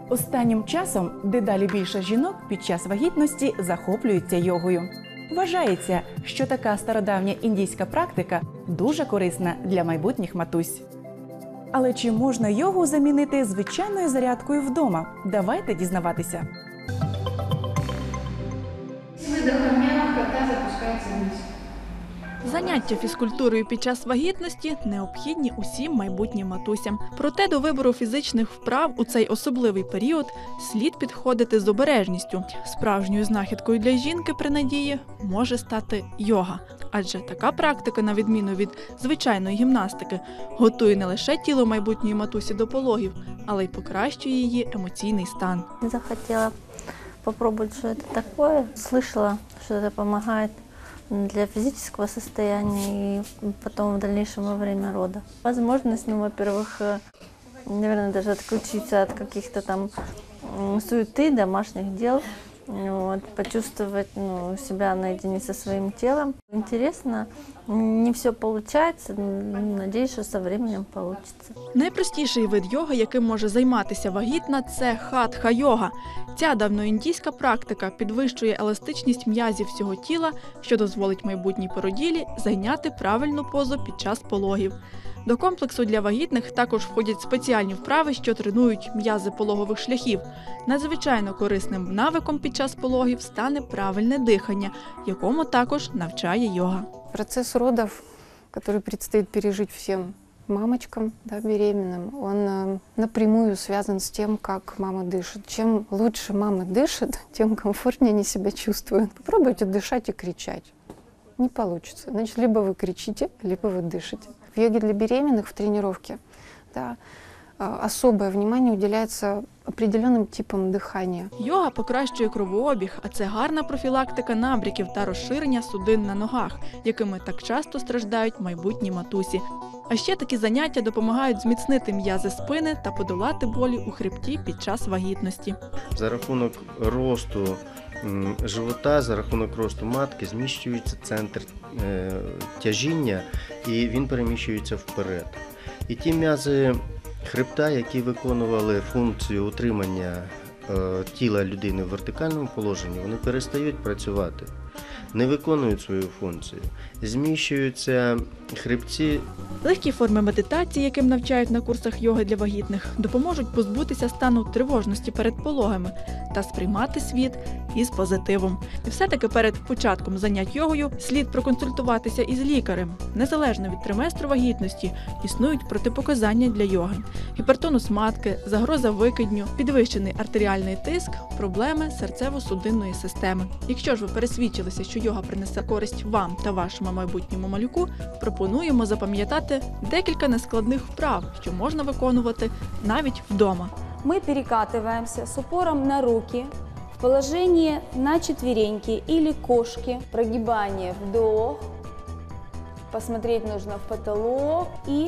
Останнім часом дедалі більше жінок під час вагітності захоплюються йогою. Вважається, що така стародавня індійська практика дуже корисна для майбутніх матусь. Але чи можна йогу замінити звичайною зарядкою вдома? Давайте дізнаватися. Видохом м'яко та запускається вниз. Заняття фізкультурою під час вагітності необхідні усім майбутнім матусям. Проте до вибору фізичних вправ у цей особливий період слід підходити з обережністю. Справжньою знахідкою для жінки при надії може стати йога. Адже така практика, на відміну від звичайної гімнастики, готує не лише тіло майбутньої матусі до пологів, але й покращує її емоційний стан. Захотела попробовать, что это такое. Слышала, что это помогает для физического состояния и потом в дальнейшем во время рода. Возможность, во-первых, наверное, даже отключиться от каких-то там суеты, домашних дел, почувствовать себя наедине со своим телом. Интересно, не все получается, надеюсь, что со временем получится. Найпростіший вид йоги, яким може займатися вагітна, це хатха-йога. Ця давньоіндійська практика підвищує еластичність м'язів всього тіла, що дозволить майбутній породілі зайняти правильну позу під час пологів. До комплексу для вагітних також входять спеціальні вправи, що тренують м'язи пологових шляхів. Надзвичайно корисним навиком під час пологів стане правильне дихання, якому також навчає йога. Процесс родов, который предстоит пережить всем мамочкам, беременным, он напрямую связан с тем, как мама дышит. Чем лучше мама дышит, тем комфортнее они себя чувствуют. Попробуйте дышать и кричать. Не получится. Значит, либо вы кричите, либо вы дышите. В йоге для беременных в тренировке особое внимание уделяется определенным типам дыхания. Йога покращує кровообіг, а це гарна профілактика набряків та розширення судин на ногах, якими так часто страждають майбутні матусі. А ще такі заняття допомагають зміцнити м'язи спини та подолати болі у хребті під час вагітності. За рахунок росту живота, за рахунок росту матки зміщується центр тяжіння і він переміщується вперед. І ті м'язи хребта, які виконували функцію утримання тіла людини в вертикальному положенні, вони перестають працювати, не виконують свою функцію. Зміщуються хребці. Легкі форми медитації, яким навчають на курсах йоги для вагітних, допоможуть позбутися стану тривожності перед пологами та сприймати світ із позитивом. І все-таки перед початком занять йогою слід проконсультуватися із лікарем. Незалежно від триместру вагітності існують протипоказання для йоги. Гіпертонус матки, загроза викидню, підвищений артеріальний тиск, проблеми серцево-судинної системи. Якщо ж ви пересвідчилися, що йога принесе користь вам та вашому майбутньому малюку, пропонуємо запам'ятати декілька нескладних вправ, що можна виконувати навіть вдома. Мы перекатываемся с упором на руки в положении на четвереньки или кошки. Прогибание, вдох, посмотреть нужно в потолок и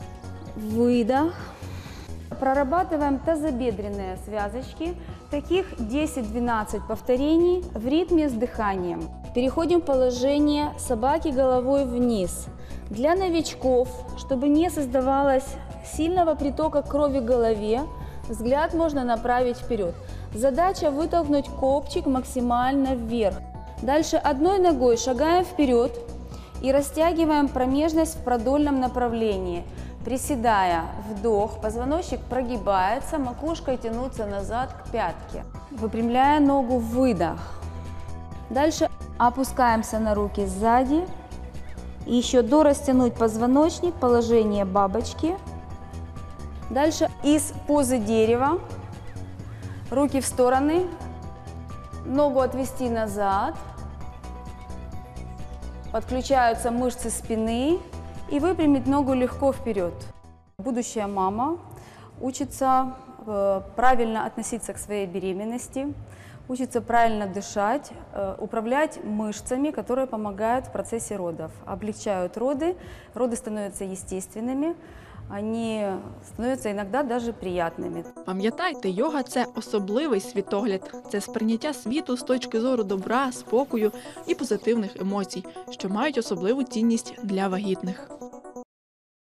выдох. Прорабатываем тазобедренные связочки, таких 10-12 повторений в ритме с дыханием. Переходим в положение собаки головой вниз. Для новичков, чтобы не создавалось сильного притока крови к голове, взгляд можно направить вперед. Задача вытолкнуть копчик максимально вверх. Дальше одной ногой шагаем вперед и растягиваем промежность в продольном направлении. Приседая, вдох, позвоночник прогибается, макушкой тянуться назад к пятке. Выпрямляя ногу, выдох. Дальше опускаемся на руки сзади. Еще дорастянуть позвоночник, положение бабочки. Дальше из позы дерева, руки в стороны, ногу отвести назад, подключаются мышцы спины и выпрямить ногу легко вперед. Будущая мама учится правильно относиться к своей беременности, учится правильно дышать, управлять мышцами, которые помогают в процессе родов, облегчают роды, роды становятся естественными. Вони становляться іноді навіть приємними. Пам'ятайте, йога – це особливий світогляд. Це сприйняття світу з точки зору добра, спокою і позитивних емоцій, що мають особливу цінність для вагітних.